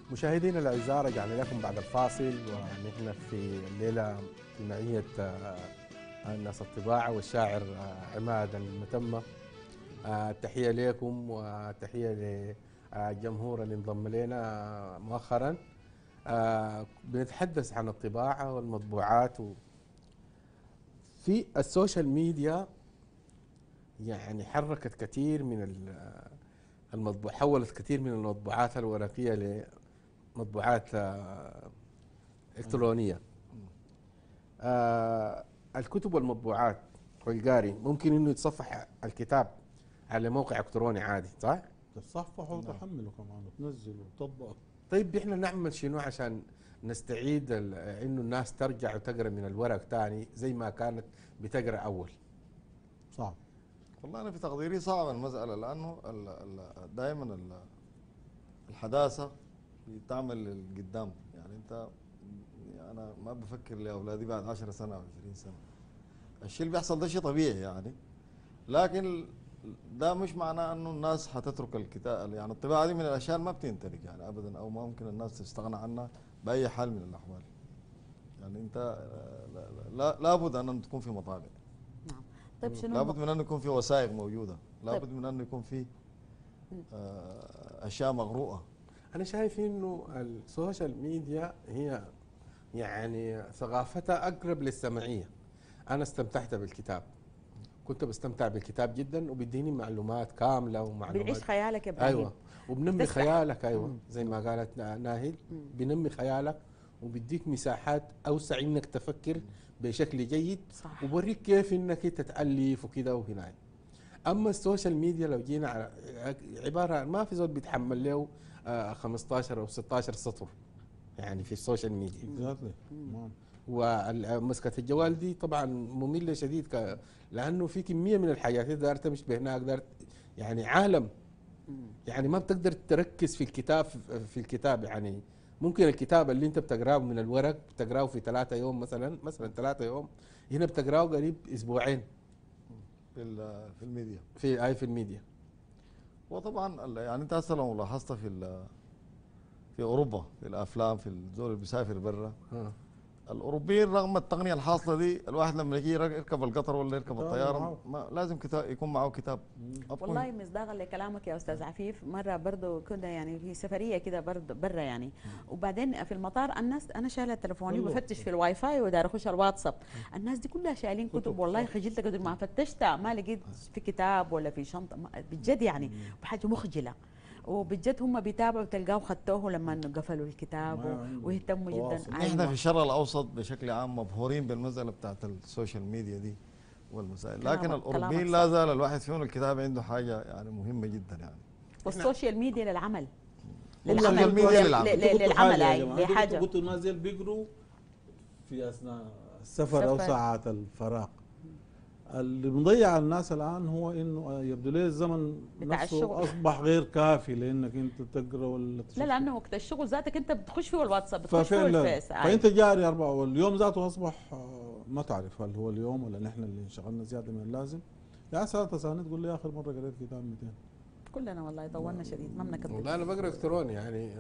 مشاهدينا الاعزاء، رجعنا لكم بعد الفاصل ونحن في الليله في معيه الناس الطباعه والشاعر عماد المتمه. تحيه لكم وتحيه للجمهور اللي انضم لنا مؤخرا. بنتحدث عن الطباعه والمطبوعات في السوشيال ميديا. يعني حركت كثير من المطبوع، حولت كثير من المطبوعات الورقيه لمطبوعات الكترونيه. الكتب والمطبوعات والقاري ممكن انه يتصفح الكتاب على موقع الكتروني عادي، صح؟ تتصفح وتحمله كمان وتنزل وتطبق. طيب احنا نعمل شنو عشان نستعيد انه الناس ترجع وتقرا من الورق ثاني زي ما كانت بتقرا اول؟ صعب. والله انا في تقديري صعب المساله، لانه دائما الحداثه بتعمل للقدام. يعني انت، انا ما بفكر لاولادي بعد 10 سنه او 20 سنه. الشيء اللي بيحصل ده شيء طبيعي يعني، لكن ده مش معناه انه الناس حتترك الكتاب. يعني الطباعه دي من الاشياء اللي ما بتنتهي يعني ابدا، او ما ممكن الناس تستغنى عنها باي حال من الاحوال. يعني انت لابد ان تكون في مطابع. نعم. طيب شنو لابد من أن يكون في وثائق موجودة، لابد من أن يكون في أشياء مقروءة. انا شايف انه السوشيال ميديا هي يعني ثقافتها اقرب للسمعيه. انا استمتعت بالكتاب، كنت بستمتع بالكتاب جدا وبيديني معلومات كامله ومعلومات. بنعيش خيالك يا ابراهيم. ايوه، وبنمي بتسرح. خيالك. ايوه زي ما قالت ناهد، بنمي خيالك وبيديك مساحات اوسع انك تفكر بشكل جيد. صح. وبوريك كيف انك انت تالف وكذا وهنا. اما السوشيال ميديا لو جينا على عباره ما في زول بيتحمل له 15 او 16 سطر يعني في السوشيال ميديا. اكزاكتلي. ومسكه الجوال دي طبعا ممله شديد لانه في كميه من الحاجات دار تمشي بهناك، دار يعني عالم. يعني ما بتقدر تركز في الكتاب في الكتاب. يعني ممكن الكتاب اللي انت بتقراه من الورق بتقراه في 3 يوم مثلا 3 يوم، هنا بتقراه قريب اسبوعين في الميديا. في الميديا. وطبعا يعني أنت هسه لو لاحظت في أوروبا في الأفلام، في الزول اللي بيسافر برا، الأوروبيين رغم التقنية الحاصلة دي، الواحد لما يجي يركب القطر ولا يركب الطيارة ما لازم كتاب يكون معه كتاب. والله مصداقا لكلامك يا استاذ عفيف، مره برضه كنا يعني في سفريه كده برضه برا يعني، وبعدين في المطار الناس، انا شايله تليفوني وبفتش في الواي فاي ودار اخش الواتساب، الناس دي كلها شايلين كتب. والله خجلت قدر ما فتشت ما لقيت في كتاب ولا في شنطه بجد يعني، بحاجه مخجله. وبجد هم بيتابعوا تلقاه خدوه لما قفلوا الكتاب ويهتموا جدا. احنا في الشرق الاوسط بشكل عام مبهورين بالمساله بتاعت السوشيال ميديا دي والمسائل، لكن الاوروبيين لا زال الواحد فيهم الكتاب عنده حاجه يعني مهمه جدا يعني. والسوشيال ميديا للعمل، السوشيال ميديا للعمل لحاجه. قلت ما زال بيقروا في اثناء السفر او ساعات الفراغ. اللي مضيع الناس الان هو انه يبدو لي الزمن نفسه اصبح غير كافي لانك انت تقرا ولا تشوف. لا لانه وقت الشغل ذاتك انت بتخش فيه الواتساب، بتخش فيه الفيس، فانت جاري 4 واليوم ذاته اصبح ما تعرف هل هو اليوم ولا نحن اللي انشغلنا زياده من اللازم. يعني ساعات ثانيه تقول لي اخر مره قريت كتاب 200. كلنا والله طولنا شديد ما بنكتب. والله انا بقرا الكتروني يعني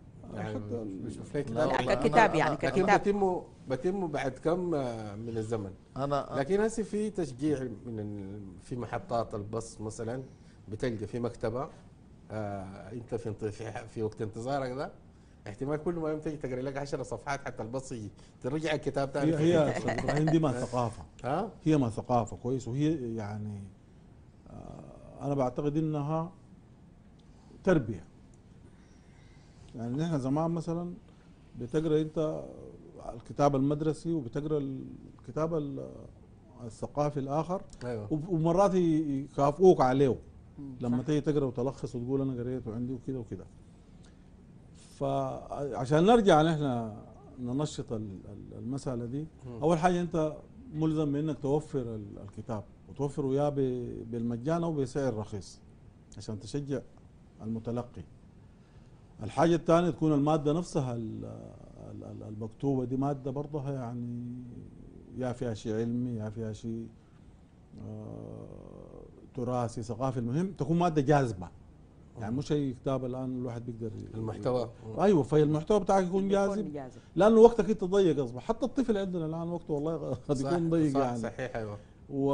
بشوف لي كتاب ككتاب يعني لكن بتم بعد كم من الزمن. لكن هسه في تشجيع في محطات الباص مثلا، بتلقى في مكتبه انت في وقت انتظارك ده احتمال كل ما يوم تجي تقرا لك 10 صفحات حتى الباص يجي ترجع الكتاب ثاني. هي ابراهيم دي ما ثقافه. هي ما ثقافه كويس، وهي يعني انا بعتقد انها تربيه. يعني نحن زمان مثلا بتقرا انت الكتاب المدرسي وبتقرا الكتاب الثقافي الاخر. أيوة. ومرات يكافئوك عليه لما تيجي تقرا وتلخص وتقول انا قريت وعندي وكذا وكذا. فعشان نرجع نحن ننشط المساله دي، اول حاجه انت ملزم بانك توفر الكتاب وتوفر وياه بالمجان او بسعر رخيص عشان تشجع المتلقي. الحاجة الثانية تكون المادة نفسها المكتوبة دي مادة برضها يعني يا فيها شيء علمي يا فيها شيء تراثي ثقافي، المهم تكون مادة جاذبة يعني مش اي كتاب الان الواحد بيقدر المحتوى. ايوه، فالمحتوى بتاعك يكون جاذب، لانه وقتك انت ضيق اصبح. حتى الطفل عندنا الان وقته والله قد يكون ضيق صح يعني. صحيح ايوه. و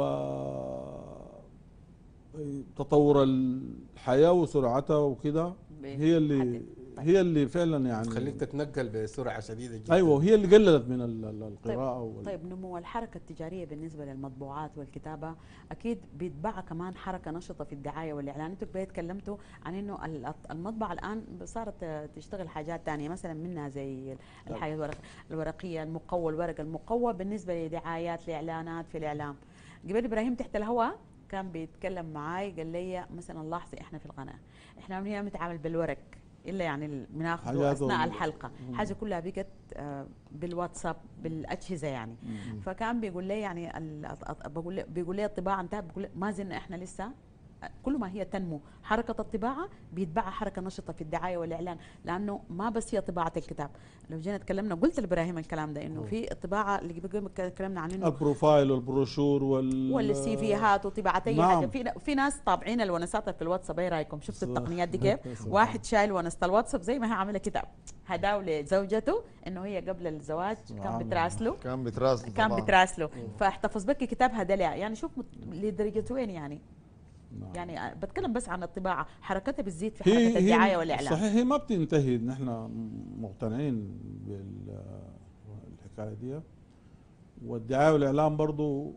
تطور الحياه وسرعتها وكده هي اللي فعلا يعني تخليك تتنقل بسرعه شديده جدا. ايوه، هي اللي قللت من القراءه. طيب نمو الحركه التجاريه بالنسبه للمطبوعات والكتابه اكيد بيتبع كمان حركه نشطه في الدعايه والاعلان. انتم كبير تكلمتوا عن انه المطبعه الان صارت تشتغل حاجات ثانيه مثلا منها زي الحياه الورقيه، الورق المقوى بالنسبه لدعايات لاعلانات في الاعلام. قبل ابراهيم تحت الهواء كان بيتكلم معاي قال لي مثلا لاحظي احنا في القناه احنا من هنا بنتعامل بالورق الا يعني بناخذه اثناء الحلقه، حاجه كلها بقت بالواتساب بالاجهزه يعني. فكان بيقول لي يعني بيقول لي الطباعه انتهت، بيقول ما زلنا احنا لسه كل ما هي تنمو حركة الطباعة بيتبعها حركة نشطة في الدعاية والإعلان، لأنه ما بس هي طباعة الكتاب. لو جينا تكلمنا قلت لإبراهيم الكلام ده إنه في الطباعة اللي تكلمنا عن إنه البروفايل والبروشور والسي فيات وطباعة أي نعم. حاجة. في ناس طابعين الونسات في الواتساب، إيه رأيكم؟ شفتوا التقنيات دي كيف؟ واحد شايل ونسة الواتساب زي ما هي عاملة كتاب، هداو لزوجته إنه هي قبل الزواج كان بتراسله فاحتفظ بك كتاب هدلها. يعني شوف لدرجة وين يعني. يعني بتكلم بس عن الطباعة حركتها بتزيد في حركة الدعاية والإعلان. صحيح، هي ما بتنتهي. نحن مقتنعين بالحكاية دي. والدعاية والإعلان برضو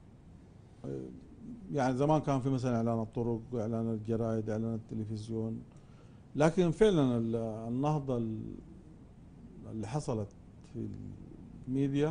يعني زمان كان في مثلا إعلان الطرق، إعلان الجرائد، إعلان التلفزيون، لكن فعلا النهضة اللي حصلت في الميديا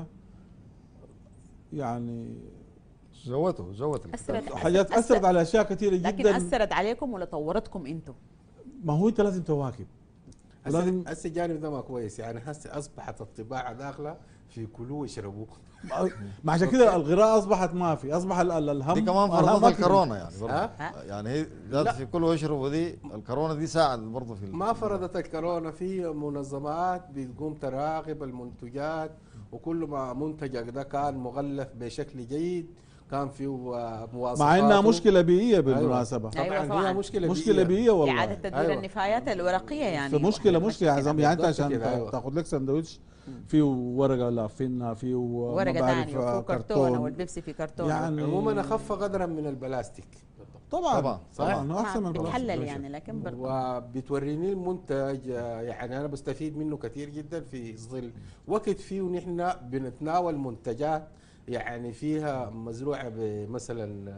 يعني زوت حاجات أثرت على أشياء كثيرة جدا. لكن أثرت عليكم ولا طورتكم أنتم؟ ما هو أنت لازم تواكب. هسه الجانب ده ما كويس يعني. هسه أصبحت الطباعة داخلة في كلوا واشربوا. ما عشان كده القراءة أصبحت ما في، أصبح الهم دي كمان فرضت الكورونا يعني برضه. يعني هي ذات في كلوا واشربوا دي الكورونا دي ساعد برضه في ما فرضت الكورونا. في منظمات بتقوم تراقب المنتجات، وكل ما منتجك ده كان مغلف بشكل جيد كان فيه مواصفات، مع انها مشكله بيئيه بالمناسبه. أيوة طبعا هي مشكله بيئيه والله. اعاده تدوير النفايات الورقيه يعني. مشكله يعني انت عشان تاخذ لك سندوتش فيه ورقه لافينها، فيه ورقه ثانيه وفيه كرتون، والبيبسي في كرتون يعني عموما اخف قدرا من البلاستيك. طبعا احسن من بتحلل يعني، لكن برضه وبتوريني المنتج. يعني انا بستفيد منه كثير جدا في ظل وقت فيه نحن بنتناول منتجات يعني فيها مزروعه مثلا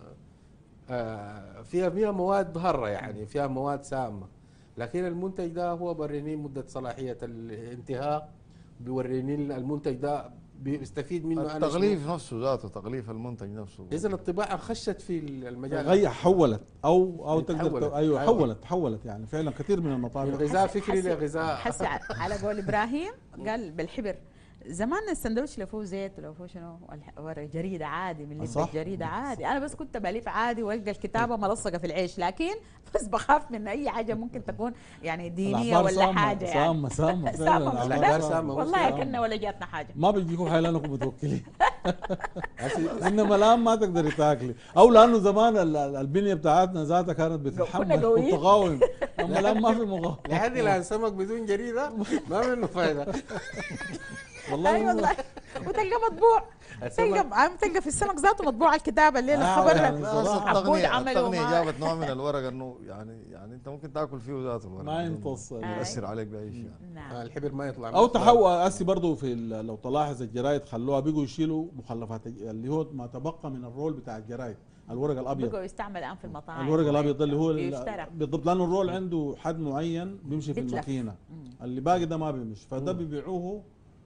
فيها مواد ضاره، يعني فيها مواد سامه، لكن المنتج ده هو بوريني مده صلاحيه الانتهاء، بيوريني المنتج ده بيستفيد منه التغليف نفسه ذاته، تغليف المنتج نفسه. اذا الطباعه خشت في المجال، حولت او تقدر ايوه حولت يعني فعلا كثير من المطابع من غذاء فكري لغذاء. حسي على قول ابراهيم قال بالحبر. زمان السندوتش لو فيه زيت ولو فيه شنو جريده عادي من اللي جريده عادي. انا بس كنت بلف عادي والقى الكتابه ملصقه في العيش، لكن بس بخاف من اي حاجه ممكن تكون يعني دينيه ولا حاجه يعني. سامه والله كنا ولا جاتنا حاجه. ما بيجيكم حيلانكم متوكلين. انما الان ما تقدري تاكلي، او لانه زمان البنيه بتاعتنا ذاتها كانت بتتحمل وتقاوم، اما الان ما في مقاومه. لحد الان سمك بدون جريده ما منه فايده. والله اي والله. وتلقى مطبوع، تلقى في السمك ذاته مطبوع الكتابه الليله خبر عبود عملوا التقنيه جابت نوع من الورق انه يعني انت ممكن تاكل فيه ذاته الورق ما يمتص ياثر عليك باي شيء يعني. الحبر ما يطلع او تحول اسي برضه في لو تلاحظ الجرايد خلوها بيجوا يشيلوا مخلفات اللي هو ما تبقى من الرول بتاع الجرايد، الورق الابيض بقوا يستعمل الان في المطاعم. الورق الابيض اللي هو بالضبط، لانه الرول عنده حد معين بيمشي في الماكينه، اللي باقي ده ما بيمشي، فده بيبيعوه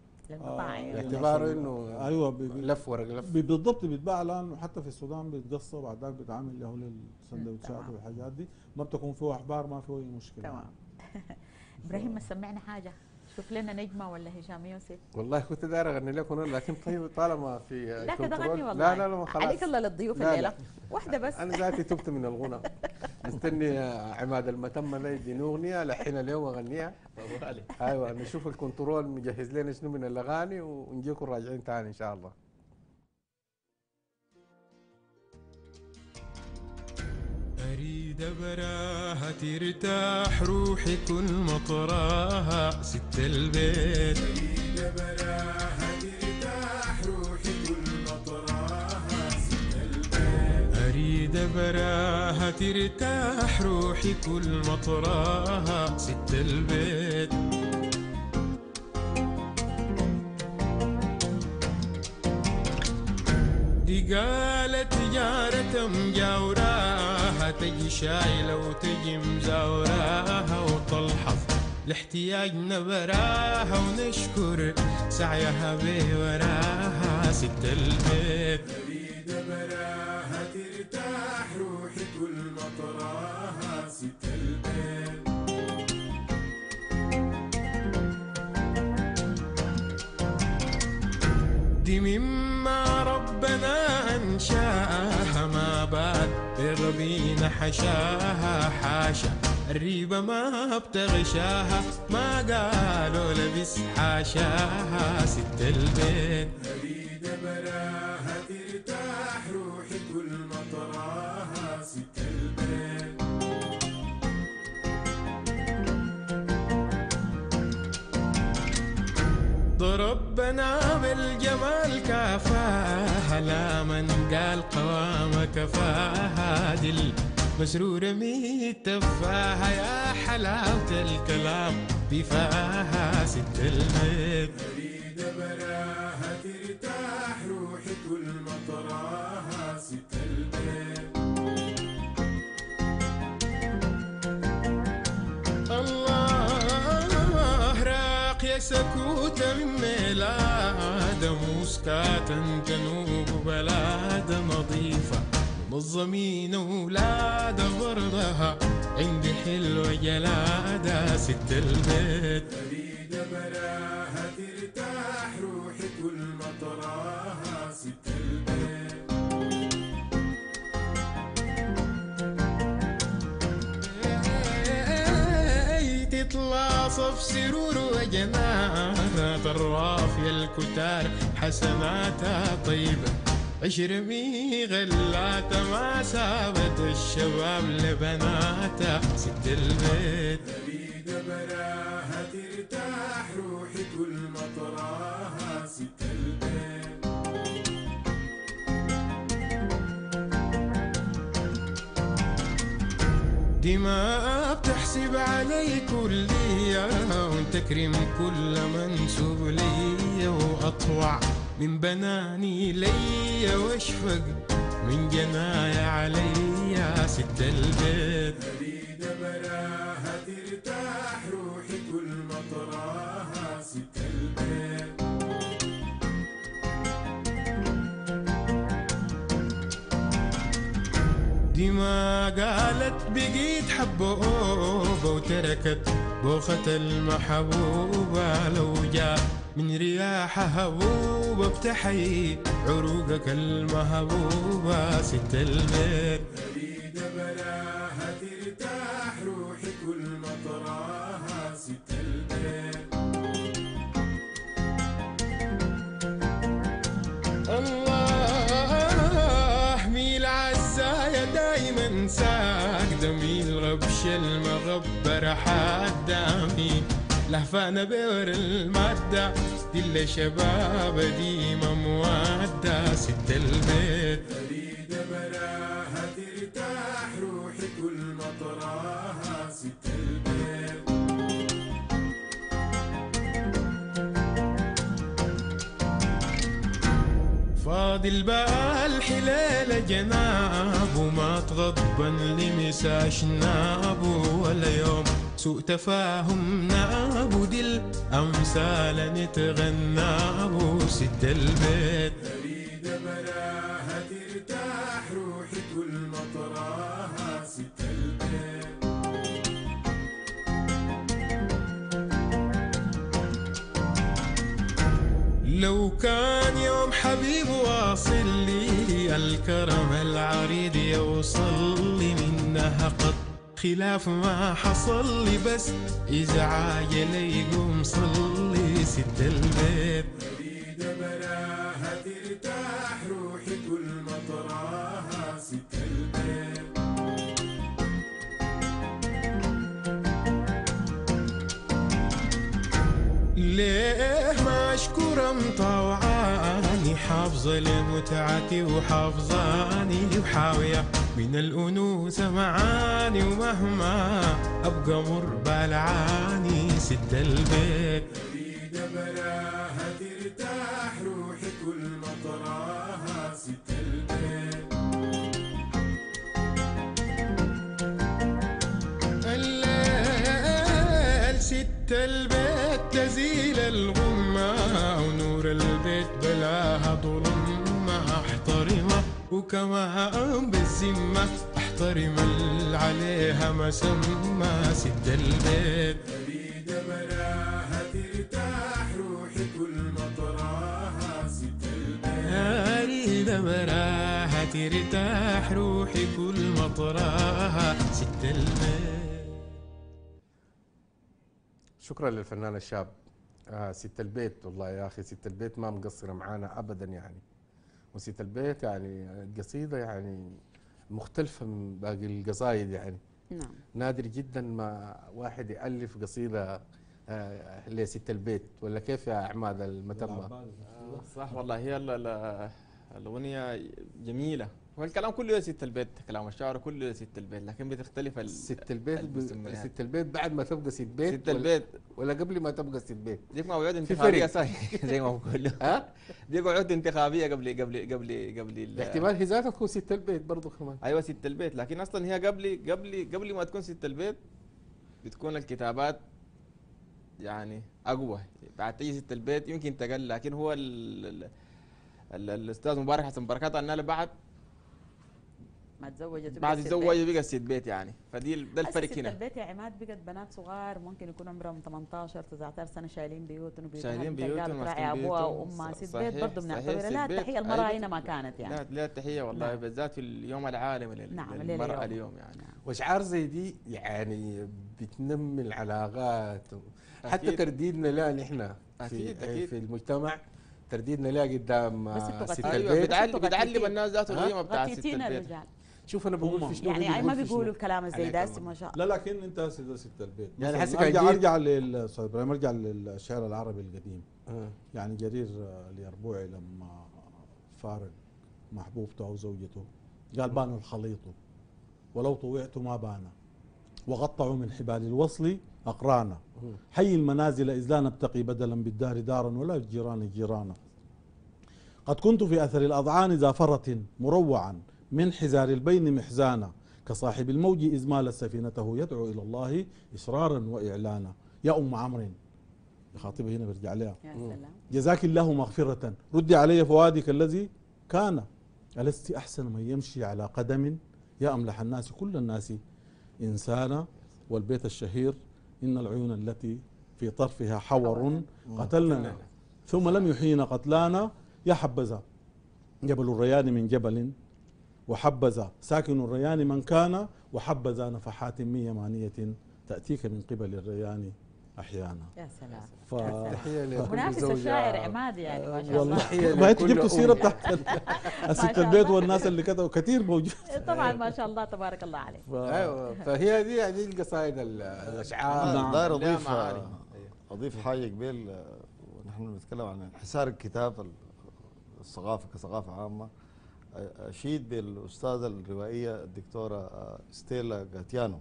باعتباره انه ايوه لف ورق لف بالضبط. بيتباع الان حتى في السودان بيتقصى وبعد ذاك بيتعامل له للسندوتشات والحاجات دي، ما بتكون فيه احبار، ما فيه اي مشكله. تمام. ابراهيم ما سمعنا حاجه، شوف لنا نجمه ولا هشام يوسف. والله كنت داير اغني لكم لكن طيب طالما في لا كده غني والله. لا خلاص عليك الله للضيوف الليله واحده بس. انا ذاتي تبت من الغنى. مستني عماد المتم ده يديني اغنيه لحين اليوم اغنيها. ايوه نشوف الكنترول مجهز لنا شنو من الاغاني ونجيكم راجعين ثاني ان شاء الله. أريد فريدة براها ترتاح روحي كل مطراها ست البيت. فريدة براها ترتاح روحي كل مطراها ست البيت. فريدة براها ترتاح روحي كل مطراها ست البيت. دي قالت جارة مجاوراها تجي شايلة وتجي مزاوراها وتلحظ لاحتياجنا براها ونشكر سعيها بوراها ست البيت. فريدة براها ترتاح روحي كل مطراها ست البيت. دي مما ربنا أنشاها ما بعد ربينا حشاها حاشا الريبة ما بتغشاها ما قالوا لبس حاشاها ست البيت. فريدة براها ترتاح روحي كل مطراها ست البيت. ضرب بنام الجمال كافاها لا من قال قوام كفاها دل مسرورة ميت تفاها يا حلاوة الكلام بفاها ست البيت. فريدة براها ترتاح روحي كل مطراها ست البيت. الله راق يا سكوتة من ميلاد موسكات تنوب بلاد نظيفة منظمين أولاد برضها عندي حلوة جلادة ست البيت. فريدة براها ترتاح روحي كل مطراها ست البيت. تطلع صف سرور وجنات الروافي الكتار حسناتها طيبة عشر مي غلاتها ما سابت الشباب لبناتها ست البيت. فريدة براها ترتاح روحي كل مطراها ست البيت. دي ما بتحسب علي كلية وتكرم كل منسوب لي وأطوع من بناني لي واشفق من جنايا علي ست البيت. فريدة براها ترتاح روحي كل مطراها ست البيت. دي ما قالت بقيت حبوبة وتركت بوخة المحبوبة لو جاء من رياحها هبوبة بتحيي عروقك المهبوبة ست البيت. فريدة براها ترتاح روحي كل مطراها ست البيت. الله ميل عزايا دايما ساق دميل غبش المغبر حدامي لهفانا بور المادة دي اللي شباب ديما موادة ست البيت. فريدة براها ترتاح روحي كل مطراها ست البيت. فاضي البال حلال جناب وما تغضبن لمسا شناب ولا يوم سوء تفاهم نابو دي الأمثال نتغنابو ست البيت. فريدة براها ترتاح روحي كل مطراها ست البيت. لو كان يوم حبيب واصل لي الكرم العريض يوصل لي منها قط خلاف ما حصل لي بس إذا عاجل يقوم صلي ست البيت. فريدة براها ترتاح روحي كل مطراها ست البيت. ليه ما اشكر مطوعاني، حافظة لمتعتي وحافظاني وحاوية من الأنوثة معاني، ومهما أبقى مر بالعاني سد البيت أريد براها ترتاح روحي كل ما طراها سد البيت. الليل ست البيت تزيل الغمة، ونور البيت بلاها ظلمة، احترمها وكمان بالذمة احترم اللي عليها مسمى ست البيت. أريد براها ترتاح روحي كل ما طراها ست البيت، أريد براها ترتاح روحي كل ما طراها ست البيت. شكرا للفنان الشاب ست البيت. والله يا اخي ست البيت ما مقصره معانا ابدا يعني، وست البيت يعني قصيده يعني مختلفه من باقي القصايد يعني. نعم. نادر جدا ما واحد يالف قصيده لست البيت، ولا كيف يا عماد المتمه؟ صح والله، هي الأغنية جميلة، والكلام كله يا ست البيت، كلام الشعر كله يا ست البيت، لكن بتختلف ست البيت المسميات. ست البيت بعد ما تبقى ست بيت، ست البيت ولا قبل ما تبقى ست بيت؟ ديك موعود في انتخابية فرق. صحيح زي ما بقول ها؟ ديك وعود انتخابية قبل احتمال هي ذاتها تكون ست البيت برضه كمان. ايوه ست البيت، لكن اصلا هي قبل ما تكون ست البيت بتكون الكتابات يعني اقوى، بعد تيجي ست البيت يمكن تقل، لكن هو الاستاذ مبارك حسن بركات قال بعد ما تزوجت بعد تزوج بقى ست بيت يعني، ده الفرق ست هنا. البيت يا عماد بقت بنات صغار ممكن يكون عمرهم 18 19 سنه شايلين بيوتهم شايلين بيوتهم تراعي ابوها وامها. ست بيت برضه بنعتبرها لها تحيه المراه هنا ما كانت يعني. لا تحيه والله، نعم. بالذات في اليوم العالمي للمرأة اليوم يعني. واشعار زي دي يعني بتنمي العلاقات، حتى أكيد. ترديدنا لها نحن في المجتمع، ترديدنا لها قدام بس انتوا ست ايوه البيت. بتعلم الناس ذات القيمه بتاعت ست غطيتينا البيت. الرجال شوف انا بقول في شنو يعني ما في بيقولوا شنو. الكلام زي عليك ده الله. ما شاء الله. لا لكن انت هسه ست البيت يعني مثلاً حسك ارجع استاذ ابراهيم، ارجع للشعر العربي القديم. يعني جرير اليربوعي لما فارق محبوبته او زوجته قال بان الخليط ولو طوعت ما بان، وقطعوا من حبال الوصل اقرانا، حي المنازل اذ لا نبتقي بدلا بالدار دارا ولا الجيران جيرانا. قد كنت في اثر الاضعان زافرة مروعا من حزار البين محزانا، كصاحب الموج اذ مال سفينته يدعو الى الله اصرارا واعلانا. يا ام عمرو خاطبه هنا برجع لها، يا سلام. جزاك الله مغفرة ردي علي فؤادك الذي كان، ألست أحسن من يمشي على قدم، يا أملح الناس كل الناس إنسانا. والبيت الشهير إن العيون التي في طرفها حور قتلنا ثم لم يحيينا قتلانا، يا حبذا جبل الريان من جبل، وحبذا ساكن الريان من كان، وحبذا نفحات من يمانية تأتيك من قبل الريان أحيانا. يا سلام. تحية لكل منافس زوجة. الشاعر عماد يعني ما شاء والله الله. ما انت لكل جبتوا سيره أم. بتاعت الست شاء البيت الله. والناس اللي كتبوا كثير موجود. طبعا ما شاء الله تبارك الله عليك. ايوه، فهي دي القصائد الاشعار. نعم. داير لها اضيف معاني. اضيف حاجه قبل ونحن بنتكلم عن انحسار الكتاب الثقافه كثقافه عامه. اشيد بالاستاذه الروائيه الدكتوره ستيلا غاتيانو.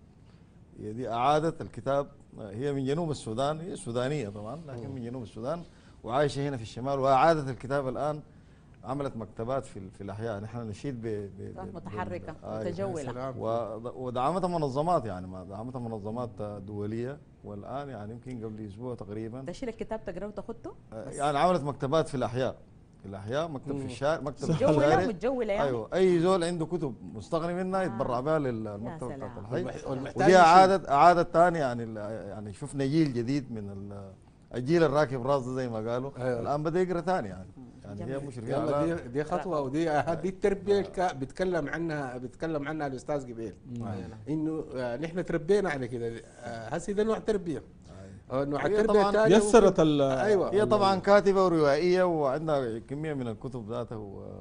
هي دي اعادت الكتاب، هي من جنوب السودان، هي سودانيه طبعا لكن من جنوب السودان وعايشه هنا في الشمال، واعادت الكتاب الان، عملت مكتبات في الاحياء. نحن نشيد متحركه متجوله. ودعمتها منظمات، يعني ما دعمتها منظمات دوليه، والان يعني يمكن قبل اسبوع تقريبا ده شيل الكتاب تقراه وتاخده. يعني عملت مكتبات في الاحياء، مكتب في الشارع، مكتب في متجوله الشارع. متجوله يعني. ايوه، اي زول عنده كتب مستغني منها يتبرع بها يا للمكتبه سلام. بتاعت الحي. والمحتاج ودي يشيل. اعاده ثاني، يعني شفنا جيل جديد من الجيل الراكب راس زي ما قالوا. أيوة. الان بدا يقرا ثاني يعني هي جميل. مشرفه يلا على دي خطوه، ودي هذه التربيه بيتكلم عنها الاستاذ قبيل، انه نحن تربينا على كده. هسه ده نوع تربيه، نوع هي التربيه طبعاً الثانيه يسرت ايوه. هي طبعا كاتبه وروائيه وعندها كميه من الكتب ذاتها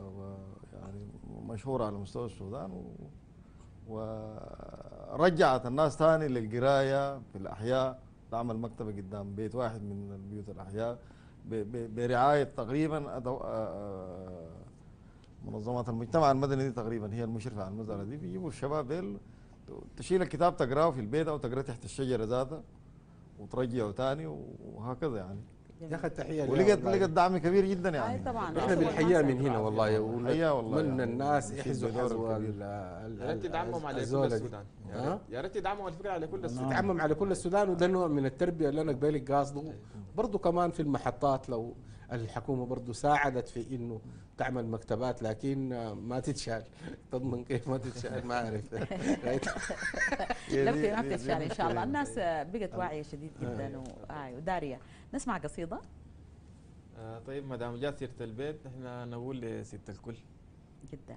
ويعني مشهوره على مستوى السودان ورجعت الناس ثاني للقرايه في الاحياء تعمل مكتبه قدام بيت واحد من البيوت الاحياء برعايه تقريبا منظمات المجتمع المدني دي تقريبا هي المشرفه على المساله دي. بيجيبوا الشباب ديل تشيل الكتاب تقراه في البيت او تقراه تحت الشجره ذاتها وترجعه ثاني وهكذا يعني. يا اخي التحيه ولقت دعم كبير جدا يعني. طبعا احنا بنحييها من هنا والله، حياه والله من يعني الناس بنشيد يحزوا بدور حزوة كبير. يا ريت تدعمهم على كل الزولة دي. السودان، يا ريت تدعمهم الفكره على كل السودان. تعمم على كل السودان، وده نوع من التربيه اللي انا قبالك قاصده. برضه كمان في المحطات لو الحكومه برضه ساعدت في انه تعمل مكتبات، لكن ما تتشال. تضمن كيف ما تتشال ما اعرف. لا ما بتتشال ان شاء الله. الناس بقت واعيه شديد جدا وداريه. نسمع قصيده. طيب ما دام جات سيره البيت احنا نقول لست الكل جدا.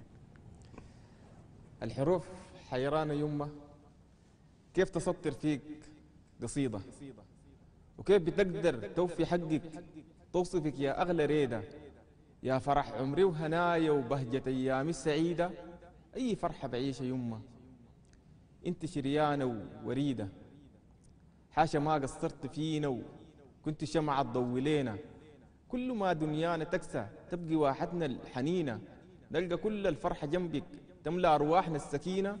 الحروف حيرانه يمه، كيف تسطر فيك قصيده، وكيف بتقدر توفي حقك، توصفك يا اغلى ريده، يا فرح عمري وهنايا وبهجه ايامي السعيده. اي فرحه بعيشها يمه، انت شريانه ووريده، حاشا ما قصرت فينا وكنت شمعة تضوي لينا. كل ما دنيانا تكسى تبقي واحدنا الحنينة، نلقى كل الفرحة جنبك تملى أرواحنا السكينة.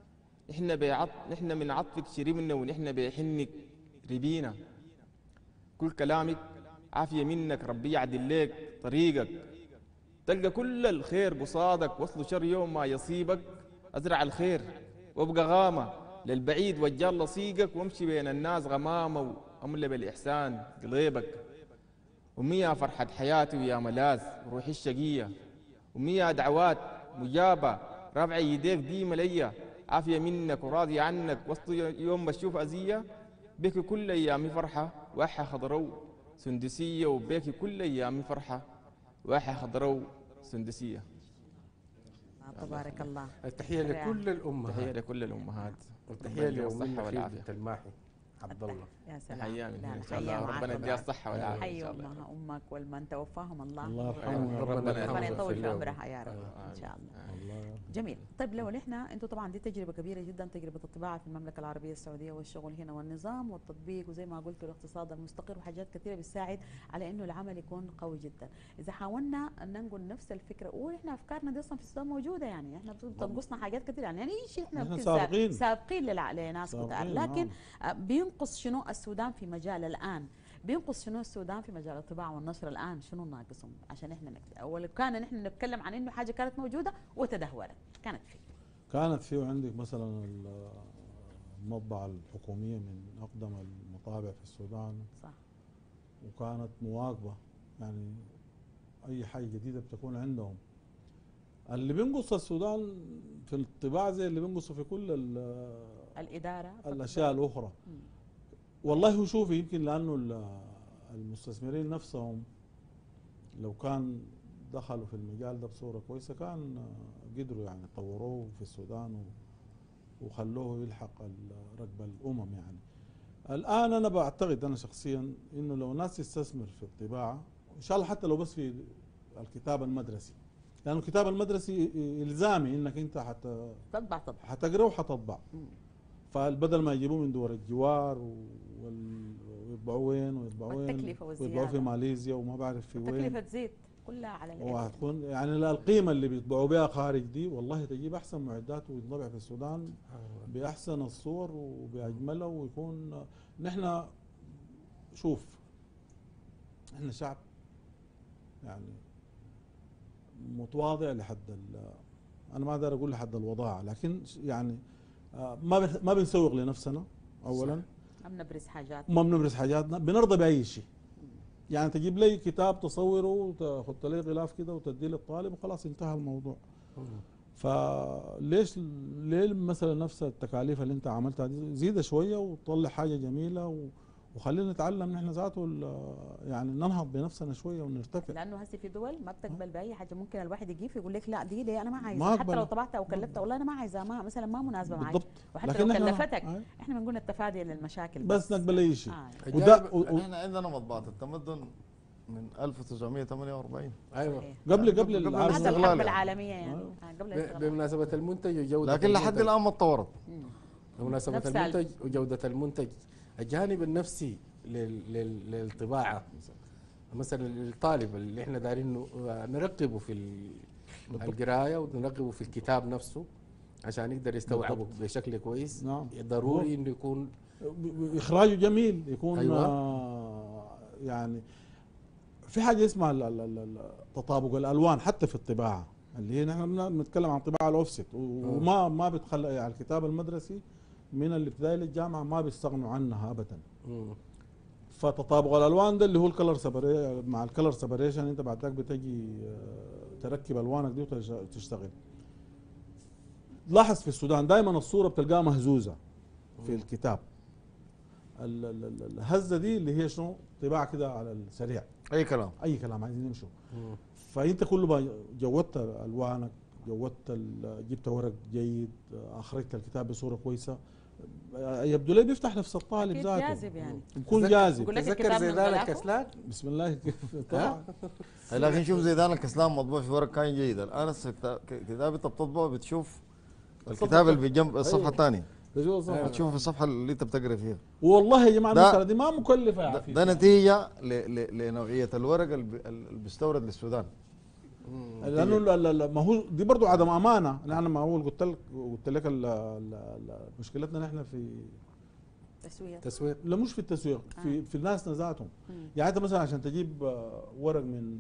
نحن من عطفك شربنا ونحن بحنك ربينا. كل كلامك عافية منك، ربي يعدل لك طريقك، تلقى كل الخير قصادك، وصل شر يوم ما يصيبك. أزرع الخير وابقى غامة للبعيد وجال لصيقك، وامشي بين الناس غمامة واملى بالإحسان قليبك. أمي يا فرحة حياتي ويا ملاذ روحي الشقية، أمي يا دعوات مجابة رافعة يديك ديما ليا. عافية منك وراضية عنك وسط يوم بشوف أزية. بك كل أيامي فرحة واحة خضرو سندسية، وبك كل أيامي فرحة واحة خضرو سندسية. تبارك الله. التحيه لكل الامهات، تحية لكل الأمهات، والتحيه لأمنا الصحة خيرة والعافية. الماحي عبد الله. يا سلام. حيا من هنا ان شاء حيا الله، معاك ربنا يديها الصحة والعافية حي ان شاء الله. امك والمن توفاهم الله. الله يرحمه. ربنا يطول في اليوم. عمرها يا رب ان شاء الله. الله جميل. طيب لو نحن انتم طبعا دي تجربه كبيره جدا، تجربه الطباعه في المملكه العربيه السعوديه والشغل هنا والنظام والتطبيق وزي ما قلت الاقتصاد المستقر وحاجات كثيره بتساعد على انه العمل يكون قوي جدا. اذا حاولنا ان ننقل نفس الفكره ونحن افكارنا دي اصلا في السودان موجوده، يعني احنا بتنقصنا حاجات كثيره، يعني اي شيء احنا سابقين لناس كتار، لكن بينقص شنو السودان في مجال الان؟ بينقص شنو السودان في مجال الطباعه والنشر الان؟ شنو ناقصهم عشان احنا ولو كان نحن نتكلم عن انه حاجه كانت موجوده وتدهورت، كانت فيه عندك مثلا المطبعه الحكوميه من اقدم المطابع في السودان، صح، وكانت مواكبه، يعني اي حاجه جديده بتكون عندهم. اللي بينقص السودان في الطباعه زي اللي بينقصه في كل الاداره الاشياء الاخرى. والله هو شوفي، يمكن لانه المستثمرين نفسهم لو كان دخلوا في المجال ده بصوره كويسه كان قدروا يعني طوروه في السودان وخلوه يلحق ركب الامم. يعني الان انا بعتقد انا شخصيا انه لو ناس تستثمر في الطباعه ان شاء الله، حتى لو بس في الكتاب المدرسي، لانه الكتاب المدرسي الزامي انك انت حتقرا وحتطبع. فبدل ما يجيبوه من دول الجوار ويطبعوه وين ويطبعوه في ماليزيا وما بعرف في وين، التكلفه تزيد كلها على العلم. وهتكون يعني القيمه اللي بيطبعوا بها خارج دي والله تجيب احسن معدات ويطبع في السودان باحسن الصور وباجملها، ويكون نحن شوف احنا شعب يعني متواضع لحد انا ما اقدر اقول لحد الوضاعه، لكن يعني ما بنسوق لنفسنا اولا، ما بنبرز حاجاتنا، بنرضى باي شيء. يعني تجيب لي كتاب تصوره وتحط لي غلاف كده وتديه للطالب وخلاص انتهى الموضوع. فليش ليه مثلا نفس التكاليف اللي انت عملتها دي زيدها شويه وتطلع حاجه جميله وخلينا نتعلم نحن ذاته، يعني ننهض بنفسنا شويه ونرتفع. لانه هسه في دول ما بتقبل باي حاجه، ممكن الواحد يجي يقول لك لا دي انا ما عايزها، حتى لو طبعتها وكلفتها والله انا ما عايزها، ما مثلا ما مناسبه معي، وحتى لو كلفتك احنا بنقول التفادي للمشاكل بس نقبل اي شيء. احنا عندنا مطبعه التمدن من 1948. ايوه قبل الحرب العالميه يعني. بمناسبه المنتج وجوده، لكن لحد الان ما اتطورت. بمناسبه المنتج وجوده المنتج، الجانب النفسي للطباعه، مثلا الطالب اللي احنا دايرين نرقبه في القرايه ونرقبه في الكتاب نفسه عشان يقدر يستوعبه بشكل كويس. نعم. ضروري انه يكون اخراجه جميل، يكون أيوة. يعني في حاجه اسمها تطابق الالوان حتى في الطباعه، اللي هي نحن بنتكلم عن طباعه الاوفست، وما بتخلى يعني الكتاب المدرسي من الابتدائي للجامعه ما بيستغنوا عنها ابدا. فتطابق الالوان ده اللي هو الكلر مع الكلر سيبريشن، انت بعد ذاك بتجي تركب الوانك دي وتشتغل. لاحظ في السودان دائما الصوره بتلقاها مهزوزه في الكتاب. الهزه دي اللي هي شنو؟ طباعه كده على السريع، اي كلام اي كلام عايزين يمشوا. فانت كل ما جودت الوانك، جبت ورق جيد، اخرجت الكتاب بصوره كويسه، يبدو لي بيفتح نفس الطالب ذاته، جاذب يعني، بيكون جاذب. بقول لك تذكر الكتاب من زيدان غلافه. الكسلان. بسم الله طبعا. لكن شوف زيدان الكسلان مطبوع في ورق كان جيد. الان كتاب انت بتطبعه بتشوف الكتاب اللي بجنب الصفحه الثانيه، بتشوف في الصفحه اللي انت بتقرا فيها. والله يا جماعه المساله دي ما مكلفه يا عفيف. ده نتيجه لنوعيه الورق اللي بيستورد للسودان. لانه ما هو دي برضه عدم امانه. انا ما اول قلت لك مشكلتنا نحن في تسويق. لا مش في التسويق، في الناس ذاتهم. يعني انت مثلا عشان تجيب ورق من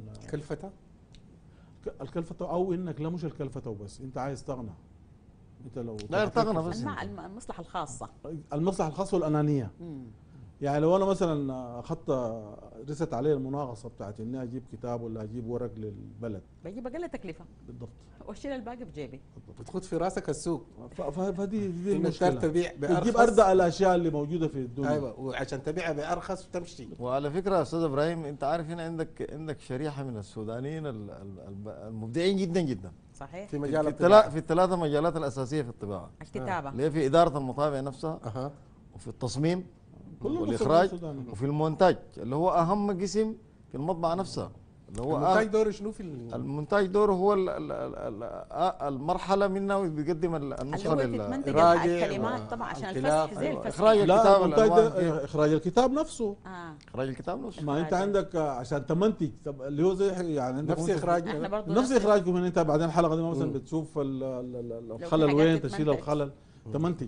الكلفته او انك لا مش الكلفته وبس، انت عايز تغنى. انت لو لا تغنى بس المصلحه الخاصه، المصلحه الخاصه والانانيه. يعني لو انا مثلا اخذت رست علي المناقصه بتاعت اني اجيب كتاب ولا اجيب ورق للبلد، بجيب اقل تكلفه بالضبط، واشيل الباقي بجيبي. بتخد في راسك السوق. فدي المشكله تبيع بارخص، تجيب اردأ الاشياء اللي موجوده في الدنيا. ايوه، وعشان تبيعها بارخص وتمشي. وعلى فكره يا استاذ ابراهيم، انت عارف هنا عندك شريحه من السودانيين المبدعين جدا جدا صحيح في مجال الطباعه، في الثلاثه مجالات الاساسيه في الطباعه. الكتابه اللي هي في اداره المطابع نفسها، وفي التصميم والاخراج، وفي المونتاج اللي هو اهم قسم في المطبعه نفسها. اللي هو المونتاج دوره شنو في المونتاج دوره هو المرحله منه بيقدم النسخه للراجع الكلمات طبعا عشان الفسح زي الفسح. اخراج الكتاب، اخراج الكتاب نفسه. اخراج الكتاب نفسه. ما انت عندك عشان تمنتج اللي هو زي يعني عندك نفس اخراج نفس اخراجكم. انت بعدين الحلقه دي مثلا بتشوف الخلل وين، تشيل الخلل، تمنتج.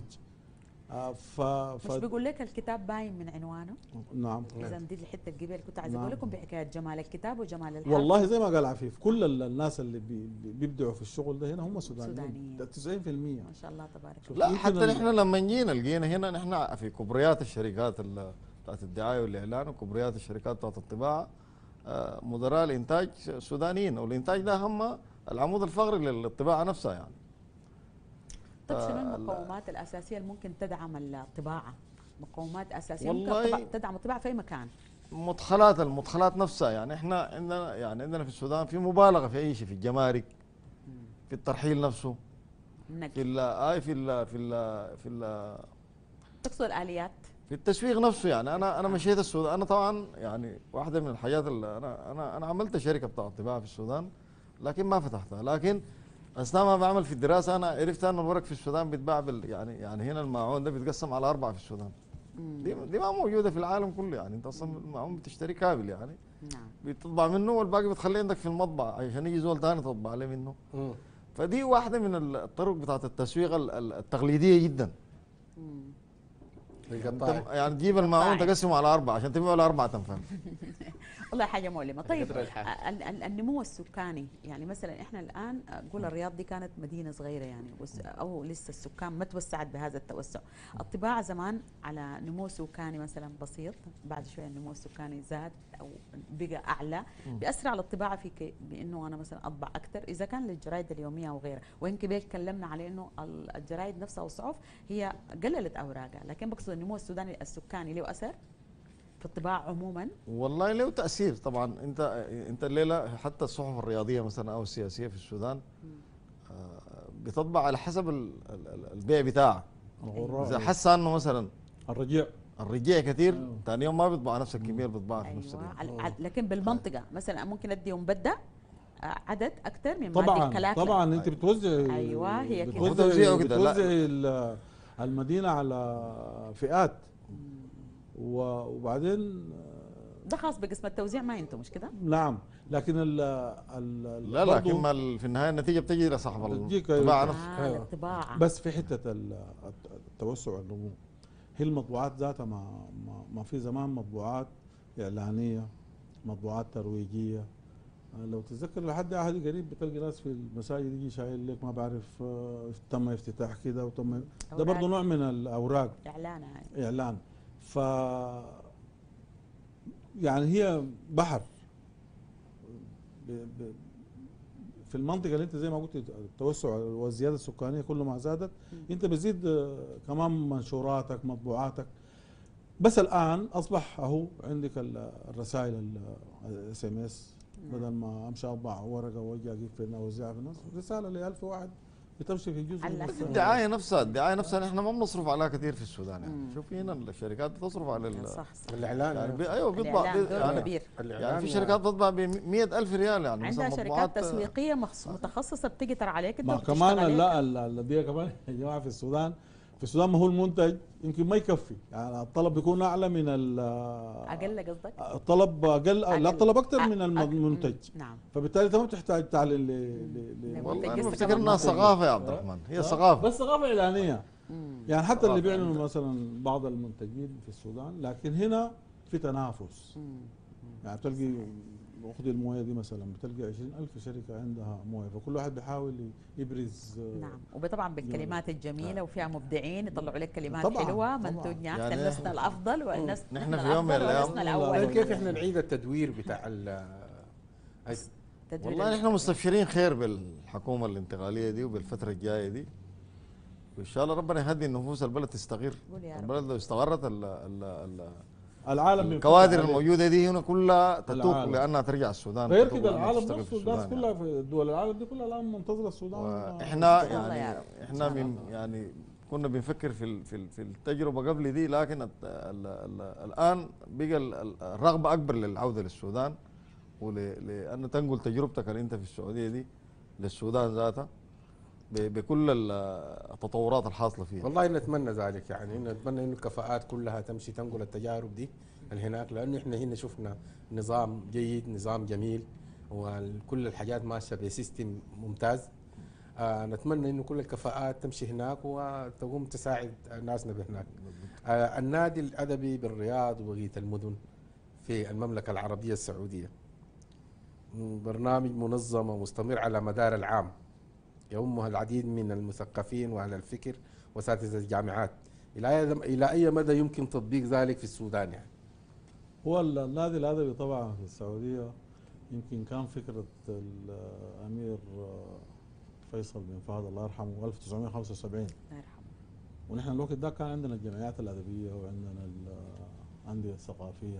مش بيقول لك الكتاب باين من عنوانه؟ نعم. اذا دي الحته الجبال كنت عايز اقول لكم بحكايه جمال الكتاب وجمال الحرف. والله زي ما قال عفيف، كل الناس اللي بيبدعوا في الشغل ده هنا هم سودانيين 90%. ما شاء الله تبارك الله. لا حتى نحن لما جينا لقينا هنا نحن في كبريات الشركات بتاعت الدعايه والاعلان وكبريات الشركات بتاعت الطباعه، مدراء الانتاج سودانيين، والانتاج ده هم العمود الفقري للطباعه نفسها يعني. طيب شنو المقومات الاساسيه اللي ممكن تدعم الطباعه؟ مقومات اساسيه والله ممكن تدعم الطباعه في اي مكان. المدخلات نفسها. يعني احنا عندنا في السودان في مبالغه في اي شيء، في الجمارك، في الترحيل نفسه، في ال تقصد الاليات، في التسويق نفسه. يعني انا مشيت السودان. انا طبعا يعني واحده من الحاجات اللي انا عملت شركه بتاعت طباعه في السودان لكن ما فتحتها. لكن اثناء ما بعمل في الدراسه انا عرفت ان الورق في السودان بيتباع يعني هنا الماعون ده بيتقسم على 4 في السودان. دي ما موجوده في العالم كله. يعني انت اصلا الماعون بتشتري كامل، يعني نعم، بتطبع منه والباقي بتخليه عندك في المطبعه عشان يجي زول ثاني تطبع عليه منه. فدي واحده من الطرق بتاعت التسويق التقليديه جدا. يعني تجيب الماعون تقسمه على 4 عشان تبيعه على 4 تنفع. والله حاجه مؤلمه. طيب النمو السكاني، يعني مثلا احنا الان نقول الرياض دي كانت مدينه صغيره يعني او لسه السكان ما توسعت بهذا التوسع. الطباعه زمان على نمو سكاني مثلا بسيط، بعد شويه النمو السكاني زاد او بقى اعلى، بيأثر على الطباعه في بانه انا مثلا اطبع اكثر اذا كان للجرايد اليوميه او غيرها. ويمكن بيه تكلمنا على انه الجرايد نفسها والصحف هي قللت اوراقها، لكن بقصد النمو السكاني له اثر في الطباعة عموما؟ والله له تأثير طبعا. انت الليلة حتى الصحف الرياضية مثلا او السياسية في السودان بتطبع على حسب البيع بتاعها. اذا حس انه مثلا الرجيع كثير ثاني يوم ما بيطبع نفس الكمية اللي بيطبعها في نفس اليوم. لكن بالمنطقة مثلا ممكن اديهم بدأ عدد اكثر من طبعا انت بتوزع. ايوه هي كده بتوزع المدينة على فئات. وبعدين ده خاص بقسم التوزيع، ما انتم مش كده؟ نعم. لكن لا برضو لكن في النهايه النتيجه بتجي لصاحب بتجيك الطباعه أيوة. نفسه. أيوة. الطباعه. بس في حته التوسع والنمو، هي المطبوعات ذاتها ما في زمان مطبوعات اعلانيه، مطبوعات ترويجيه. لو تتذكر لحد عهد قريب بتلقى ناس في المساجد يجي شايل لك ما بعرف تم افتتاح كده وتم، ده أوراق. برضه نوع من الاوراق اعلان هاي. اعلان. ف يعني هي بحر ب... ب... في المنطقه اللي انت زي ما قلت التوسع والزياده السكانيه كل ما زادت انت بتزيد كمان منشوراتك مطبوعاتك. بس الان اصبح اهو عندك الرسائل الاس ام اس، بدل ما امشي اطبع ورقه واجي اجيب في اوزعها في الناس، رساله ل 1000 واحد بتمشي في جزء من على بس الأسرة. الدعايه نفسها نحن ما بنصرف عليها كثير في السودان يعني. شوف هنا الشركات بتصرف على صح صح. الاعلان يعني ايوه بيطبع الإعلان دور يعني كبير. يعني في شركات بتطبع ب 100,000 ريال يعني عندها مثلا شركات مطبوعات تسويقيه متخصصه بتقدر عليك انت ما وبتشتغل كمان عليك. لا الدقيقه كمان يا جماعه في السودان، في السودان ما هو المنتج يمكن ما يكفي، يعني الطلب بيكون اعلى من اقل قصدك؟ الطلب اقل، لا أقل. الطلب اكثر من أ- المنتج. نعم. فبالتالي انت ما بتحتاج تعلن والله انا قصدك بفتكر كمان انها منتج. ثقافه يا عبد الرحمن، هي ثقافه. بس ثقافه اعلانيه. يعني حتى اللي ثقافة بيعلنوا عندك. مثلا بعض المنتجين في السودان، لكن هنا في تنافس. يعني بتلقي خذ المويه دي مثلا، بتلقي 20,000 شركه عندها مويه، فكل واحد بيحاول يبرز. نعم. وطبعا بالكلمات الجميله وفيها مبدعين يطلعوا لك كلمات طبعاً، حلوه، طبعاً. منتوجات يعني لسنا الافضل والناس نحن في يوم من الافضل الأيام ولسنا والله طيب الاول. كيف احنا نعيد التدوير بتاع تدوير والله نحن مستبشرين خير بالحكومه الانتقاليه دي وبالفتره الجايه دي، وان شاء الله ربنا يهدي النفوس البلد تستقر. قول يا رب. البلد لو استقرت ال العالم بينفتح الكوادر عليه. الموجوده دي هنا كلها تتوق العالم. لانها ترجع السودان، غير تتوق كده لأنها العالم تشتغل نفسه في الناس السودان كلها يعني. في دول العالم دي كلها الان منتظره السودان. واحنا إن شاء الله يا يعني رب. احنا من يعني كنا بنفكر في التجربه قبل دي، لكن الان بقى الرغبه اكبر للعوده للسودان، ولان تنقل تجربتك اللي انت في السعوديه دي للسودان ذاتها بكل التطورات الحاصله فيها. والله نتمنى ذلك، يعني نتمنى انه الكفاءات كلها تمشي تنقل التجارب دي هناك، لانه احنا هنا شفنا نظام جيد، نظام جميل، وكل الحاجات ماشيه بسيستم ممتاز. نتمنى انه كل الكفاءات تمشي هناك وتقوم تساعد ناسنا بهناك. النادي الادبي بالرياض وبقيه المدن في المملكه العربيه السعوديه برنامج منظم ومستمر على مدار العام، يؤمها العديد من المثقفين واهل الفكر واساتذه الجامعات. الى اي مدى يمكن تطبيق ذلك في السودان يعني؟ هو النادي الادبي طبعا في السعوديه يمكن كان فكره الامير فيصل بن فهد الله يرحمه 1975. الله يرحمه. ونحن الوقت ده كان عندنا الجمعيات الادبيه وعندنا الانديه الثقافيه،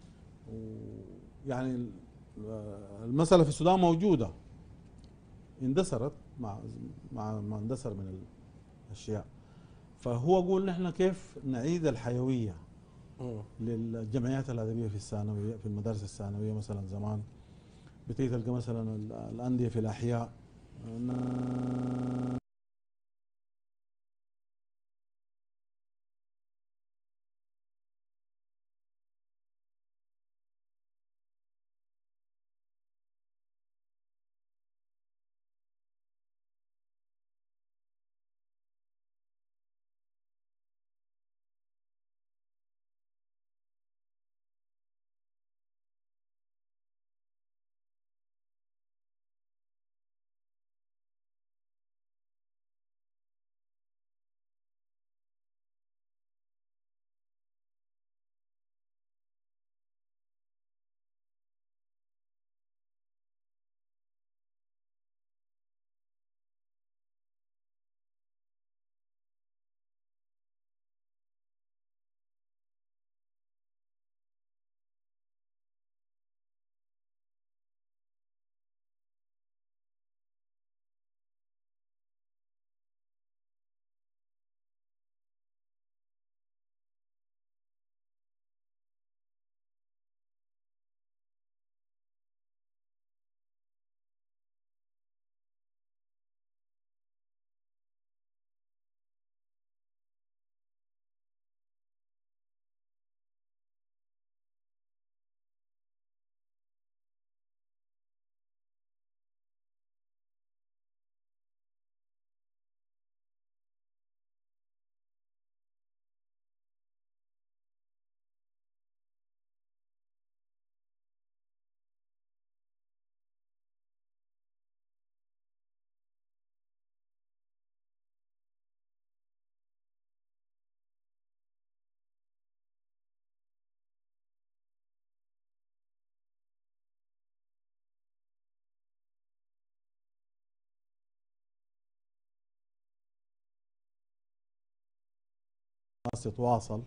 ويعني المساله في السودان موجوده، اندثرت مع ما اندثر من الاشياء. فهو قول نحن كيف نعيد الحيويه للجمعيات الادبيه في الثانويه، في المدارس الثانويه مثلا زمان بتيجي تلقى مثلا الانديه في الاحياء تتواصل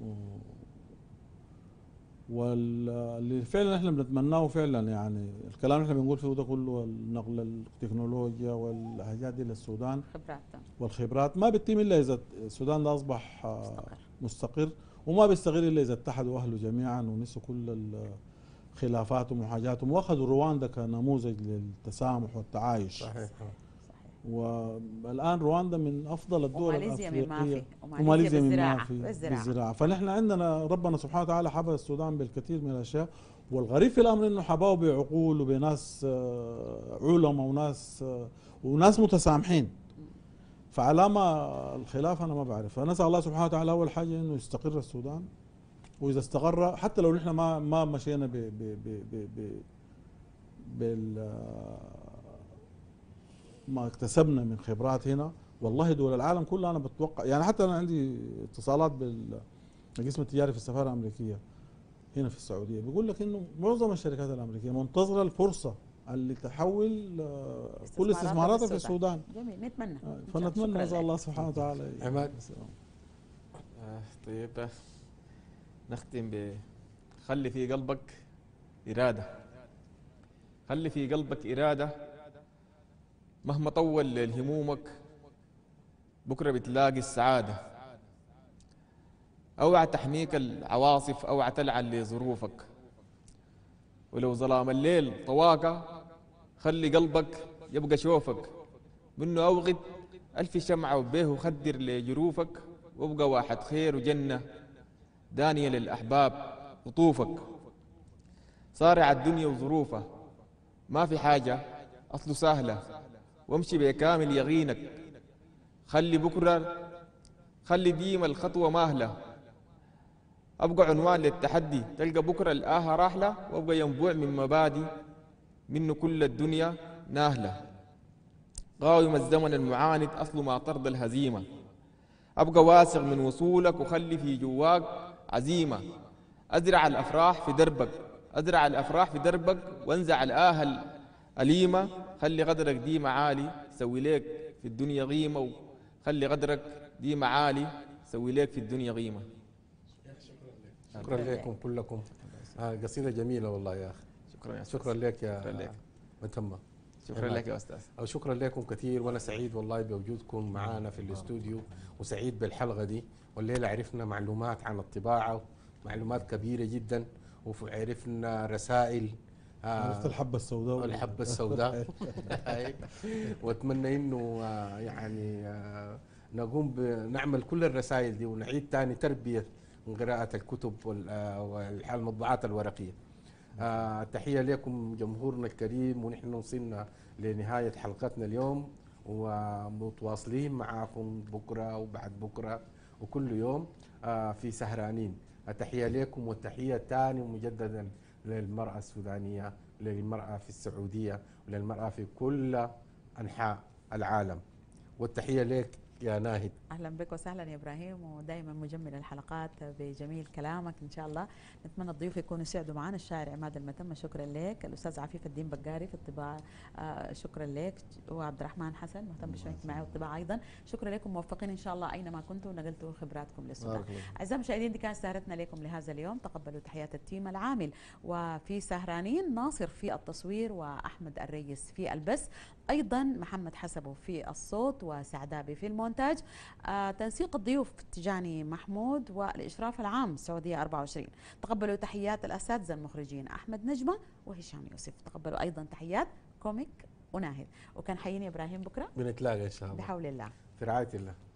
واللي فعلا احنا بنتمناه فعلا يعني الكلام اللي احنا بنقول فيه ده كله النقل التكنولوجيا والحاجات دي للسودان خبرات والخبرات ما بتتم الا اذا السودان ده اصبح مستقر وما بيستقر الا اذا اتحدوا اهله جميعا ونسوا كل خلافاتهم وحاجاتهم واخذوا رواندا كنموذج للتسامح والتعايش. صحيح. والان رواندا من افضل الدول وماليزيا من ما الافريقيه في وماليزيا من ما بالزراعة. في بالزراعه. فنحن عندنا ربنا سبحانه وتعالى حبى السودان بالكثير من الاشياء والغريب في الامر انه حباه بعقول وبناس علماء وناس متسامحين. فعلامة الخلاف انا ما بعرف. فنسال الله سبحانه وتعالى اول حاجه انه يستقر السودان واذا استقر حتى لو نحن ما مشينا بال ما اكتسبنا من خبرات هنا والله دول العالم كلها انا بتوقع يعني حتى انا عندي اتصالات بالقسم التجاري في السفاره الامريكيه هنا في السعوديه بيقول لك انه معظم الشركات الامريكيه منتظره الفرصه اللي تحول كل استثماراتها في السودان. جميل نتمنى. فنتمنى نسال الله سبحانه وتعالى. عماد طيب نختم خلي في قلبك إرادة. خلي في قلبك إرادة مهما طول همومك بكرة بتلاقي السعادة. اوعى تحميك العواصف، اوعى تلعن لظروفك، ولو ظلام الليل طواك خلي قلبك يبقى شوفك، منه اوغد ألف شمعة وبيه خدر لجروفك، وابقى واحد خير وجنة دانية للأحباب قطوفك. صارع الدنيا وظروفها ما في حاجة أصله سهلة، وامشي بكامل يقينك، خلي بكرة خلي ديما الخطوة ماهلة، أبقى عنوان للتحدي تلقى بكرة الآها راحلة، وابقى ينبوع من مبادئ منه كل الدنيا ناهلة. قاوم الزمن المعاند أصله ما طرد الهزيمة، أبقى واثق من وصولك وخلي في جواك عزيمة. أزرع الأفراح في دربك، أزرع الأفراح في دربك وانزع الآهة الأليمة، خلي قدرك ديما عالي سوي لك في الدنيا قيمة، وخلي قدرك ديما عالي سوي لك في الدنيا قيمة. شكرا لكم كلكم. قصيدة جميلة والله يا أخي. شكرا يا شكرا لك يا متمة. شكرا لك يا أستاذ. أو شكرا لكم كثير، وأنا سعيد والله بوجودكم معنا في الاستوديو، وسعيد بالحلقة دي. والليلة عرفنا معلومات عن الطباعة، معلومات كبيرة جدا، وعرفنا رسائل. عرفت الحبة السوداء. الحبة السوداء. واتمنى انه يعني نقوم بنعمل كل الرسائل دي ونعيد تاني تربية من قراءة الكتب والمطبوعات الورقية. تحية لكم جمهورنا الكريم، ونحن وصلنا لنهاية حلقتنا اليوم، ومتواصلين معكم بكرة وبعد بكرة وكل يوم في سهرانين. التحية لكم، والتحية الثانية مجددا للمرأة السودانية، للمرأة في السعودية، وللمرأة في كل أنحاء العالم. والتحية لك يا ناهد. اهلا بك وسهلا يا ابراهيم، ودائما مجمل الحلقات بجميل كلامك ان شاء الله. نتمنى الضيوف يكونوا سعدوا معنا. الشاعر عماد المتمة شكرا لك، الاستاذ عفيف الدين بقاري في الطباعه شكرا لك، وعبد الرحمن حسن مهتم بالشؤون الاجتماعيه والطباعه ايضا شكرا لكم، موفقين ان شاء الله اينما كنتم ونقلتوا خبراتكم للسودان. اعزائي المشاهدين دي كانت سهرتنا لكم لهذا اليوم، تقبلوا تحيات التيم العامل، وفي سهرانين ناصر في التصوير واحمد الريس في البث، ايضا محمد حسبه في الصوت وسعدابي في المونتاج، تنسيق الضيوف تجاني محمود، والإشراف العام سعودية 24. تقبلوا تحيات الأساتذة المخرجين أحمد نجمة وهشام يوسف. تقبلوا أيضا تحيات كوميك وناهد. وكان حييني إبراهيم بكرة بنتلاقى إن شاء الله بحول الله في رعاية الله.